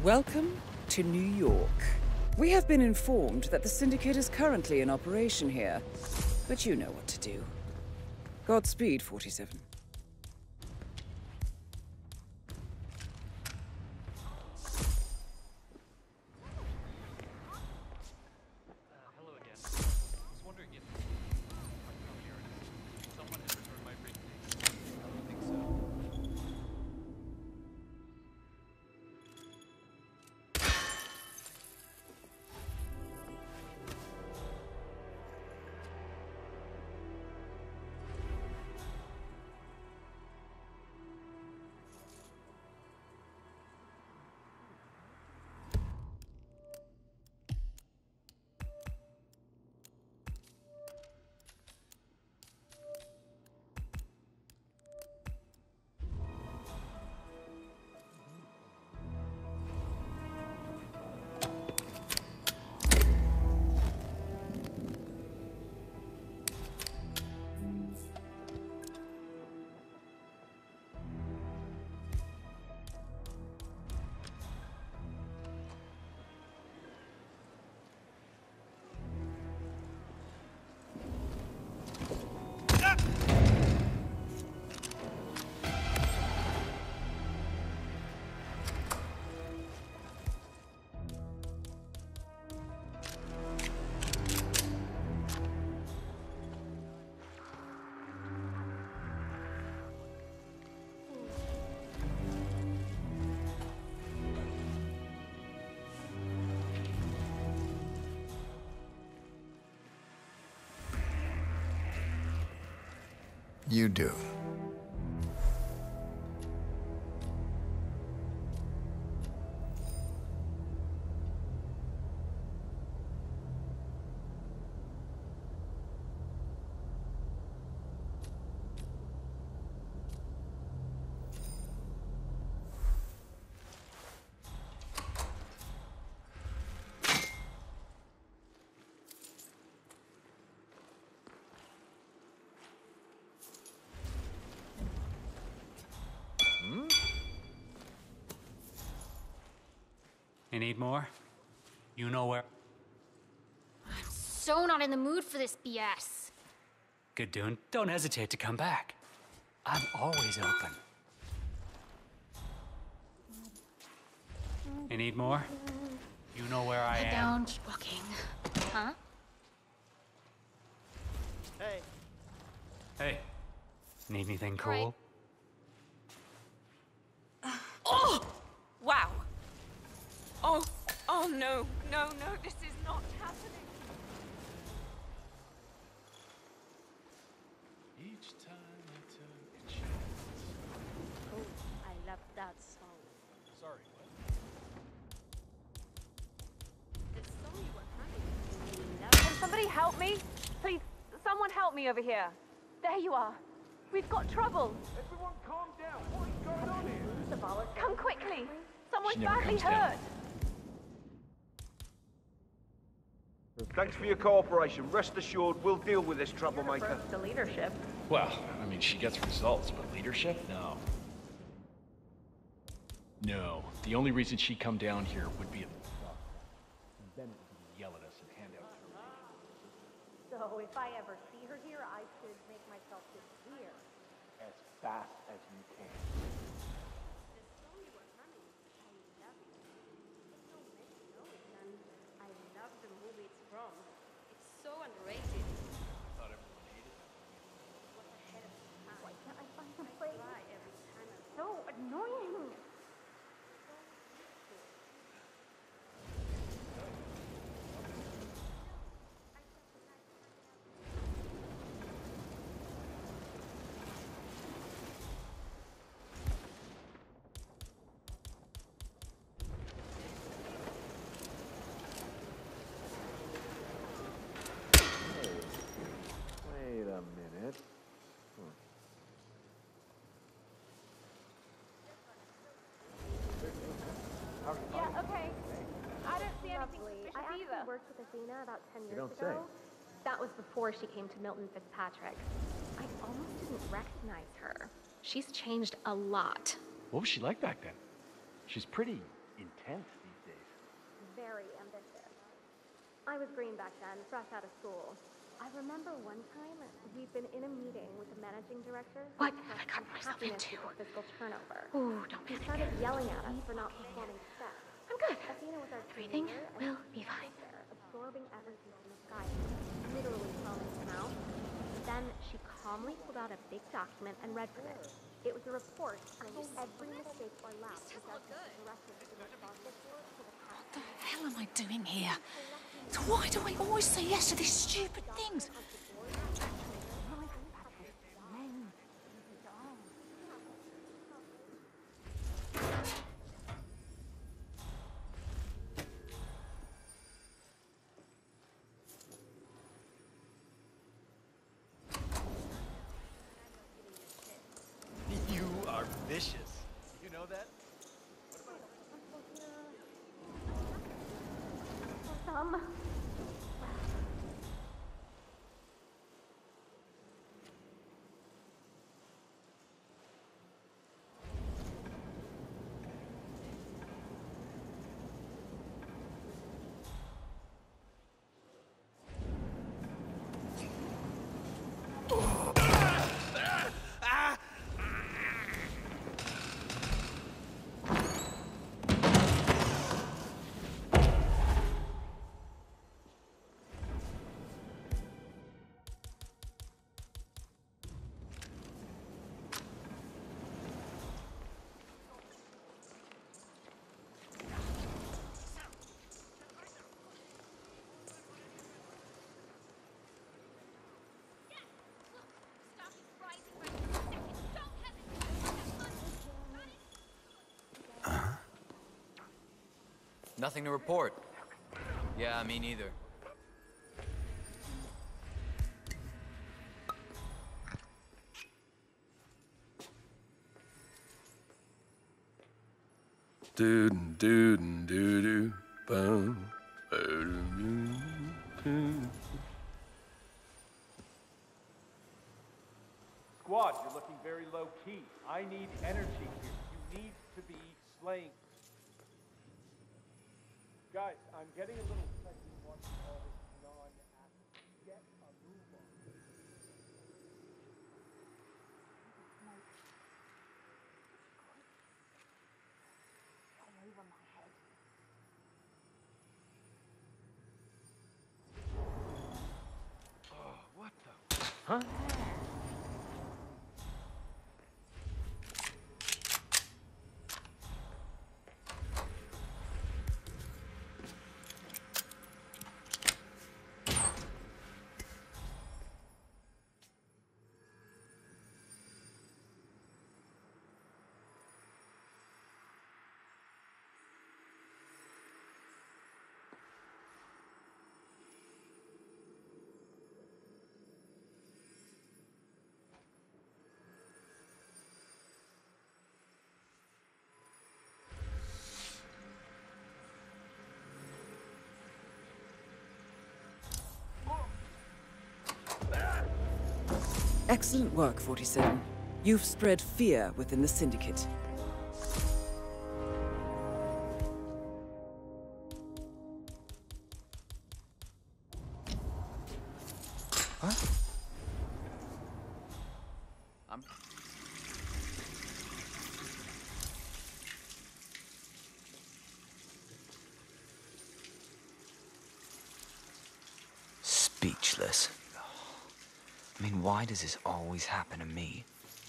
Welcome to New York. We have been informed that the Syndicate is currently in operation here, but you know what to do. Godspeed, 47. Hello again. I was wondering if someone has returned my briefcase. I don't think so. You do. You need more? You know where? I'm so not in the mood for this BS. Good doing. Don't hesitate to come back. I'm always open. You need more? You know where I Head am. down, keep walking. Huh? Hey. Hey. Need anything cool? Right. Oh! Wow. Oh no, no, this is not happening. Each time I took a chance. Oh, I love that song. Sorry, what? The song you were humming. Can somebody help me? Please, someone help me over here. There you are. We've got trouble. Everyone calm down. What is going on here? Come quickly. Someone's She never badly comes down. hurt. Thanks for your cooperation. Rest assured, we'll deal with this troublemaker. The leadership. Well, I mean, she gets results, but leadership? No. No. The only reason she'd come down here would be if and then it would yell at us and hand out information. So if I ever see her here, I should make myself disappear. As fast as you can. The song you were humming, I love it. It's so meant to know it, and I love the movie it's from. It's so underrated. I thought everyone hated it. What's ahead of its time? Why can't I find some place? I cry every time I'm so annoying. Wait a minute. Yeah, okay. I don't see anything suspicious I actually either. worked with Athena about 10 years don't ago. say. That was before she came to Milton Fitzpatrick. I almost didn't recognize her. She's changed a lot. What was she like back then? She's pretty intense I was green back then, fresh out of school. I remember one time we'd been in a meeting with the managing director. What have I got myself into? Fiscal turnover. Ooh, don't He panic. started yelling at us for not performing steps. I'm good. Athena was our Everything team will leader, be fine. there, absorbing everything from the sky, literally foaming him out. Then she calmly pulled out a big document and read from it. It was a report on every mistake or lapse that the director was responsible for the past. What the hell am I doing here? So why do I always say yes to these stupid things? You are vicious. You know that? Some. Nothing to report. Yeah, me neither. Dude, dude, doo doo, boom, Squad, you're looking very low key. I need energy here. You need to be slaying. Guys, I'm getting a little touchy watching all this non-action. Get a move on. Oh, what the? Huh? Excellent work, 47. You've spread fear within the Syndicate. Huh? I'm... Speechless. I mean, why does this always happen to me?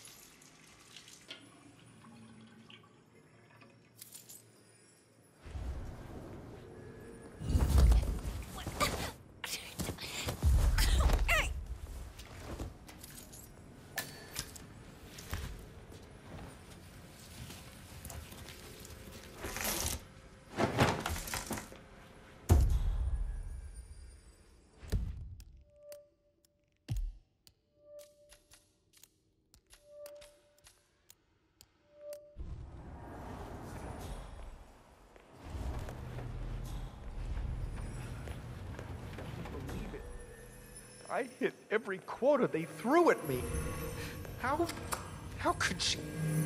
I hit every quota they threw at me. How could she?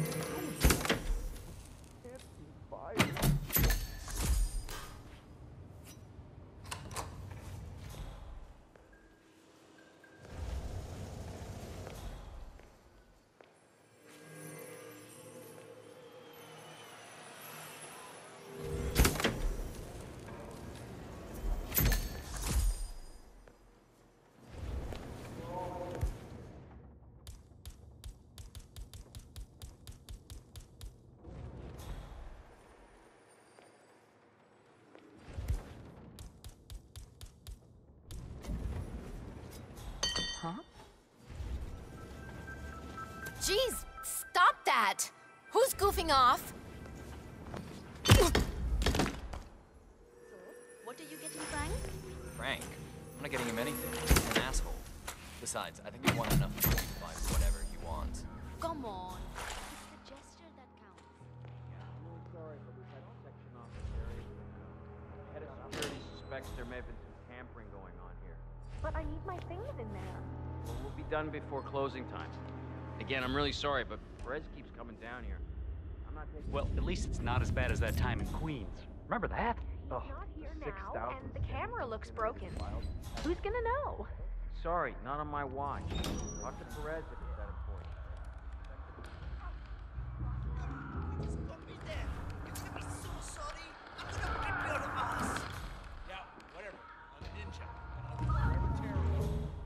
Can't be fired. Huh? Jeez, stop that! Who's goofing off? What are you getting, Frank? Frank? I'm not getting him anything. He's an asshole. Besides, I think we want enough money to buy whatever he wants. Come on. It's the gesture that counts. I'm really sorry, but we've had section off this area. Head of security suspects there may have been some tampering going on here. But I need my things in there. Well, we'll be done before closing time. Again, I'm really sorry, but Perez keeps coming down here. I'm not taking... Well, at least it's not as bad as that time in Queens. Remember that? He's not here now, and the camera looks broken. Who's gonna know? Sorry, not on my watch. Talk to Perez if it's that important. Stop me there! You're gonna be so sorry! I'm gonna rip your ass! Yeah, whatever. I'm a ninja, and I'll never tear you.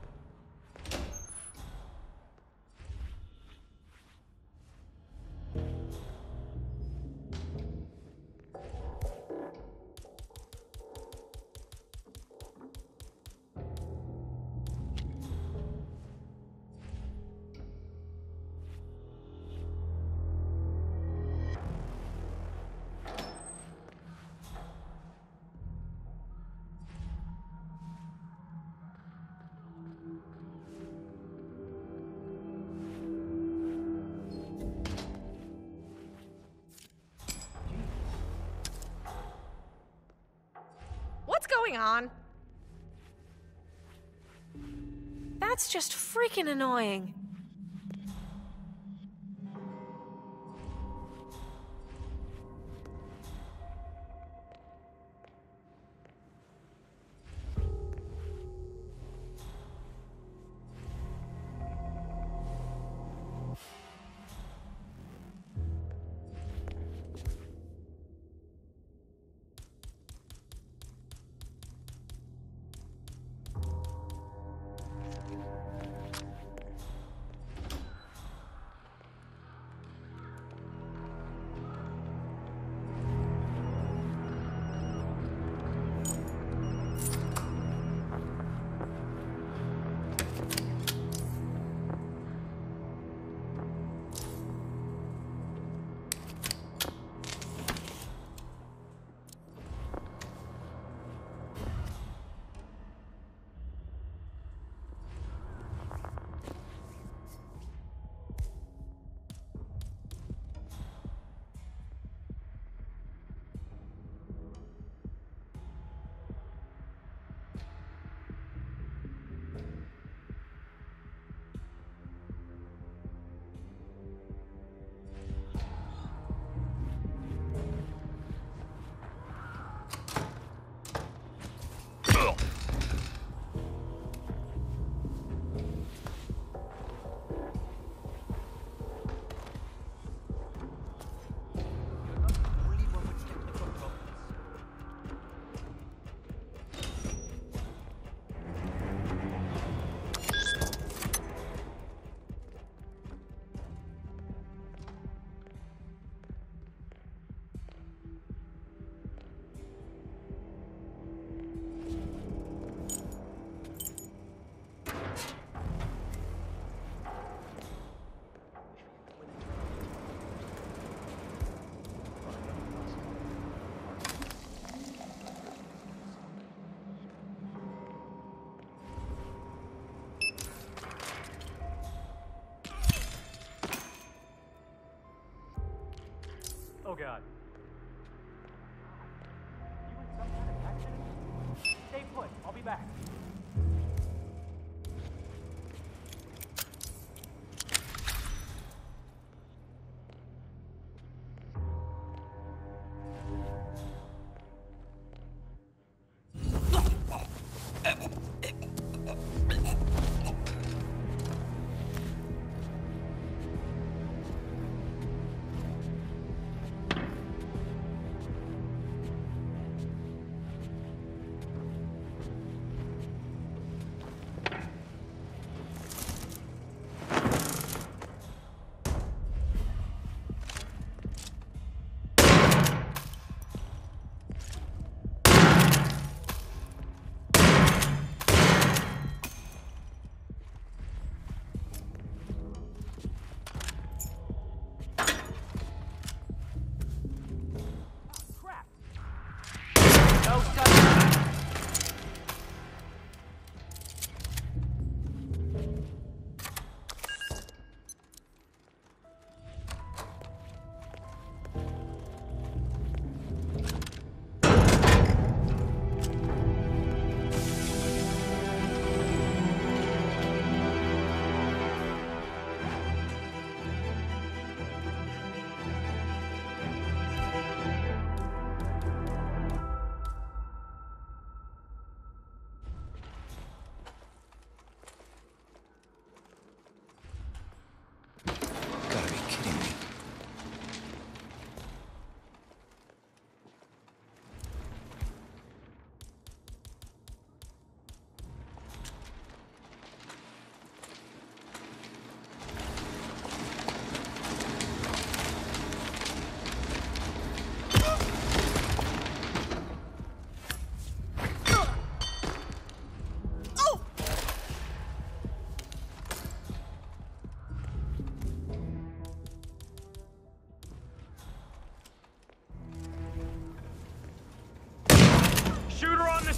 What's going on? That's just freaking annoying. Oh, God. You in some kind of accident? Stay put. I'll be back.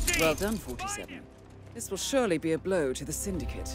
Well done, 47. This will surely be a blow to the Syndicate.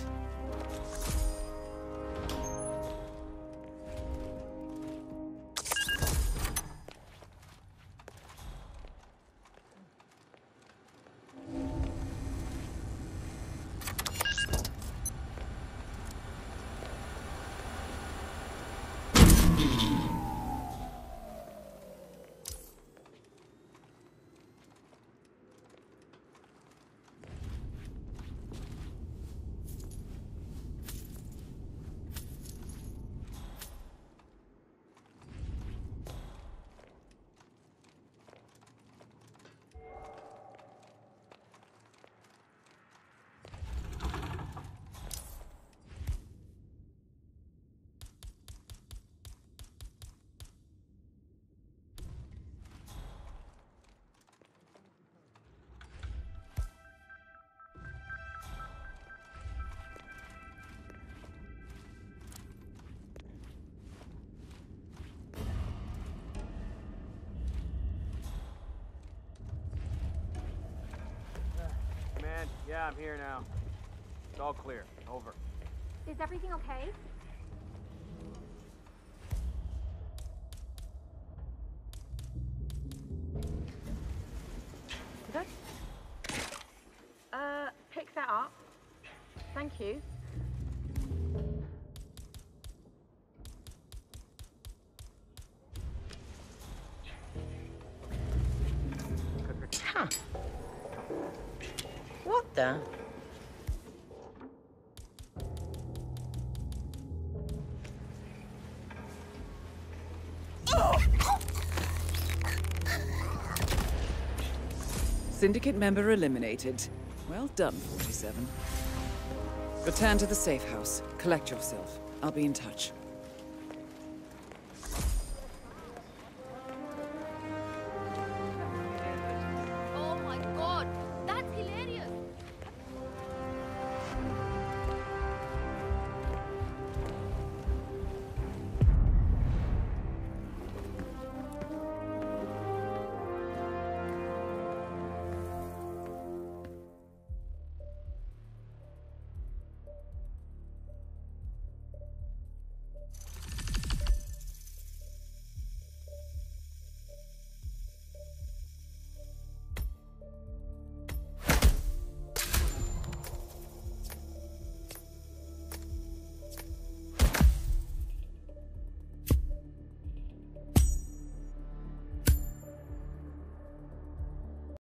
Man, yeah, I'm here now. It's all clear. Over. Is everything okay? Did I? Pick that up. Thank you. Huh. What the? Syndicate member eliminated. Well done, 47. Return to the safe house. Collect yourself. I'll be in touch.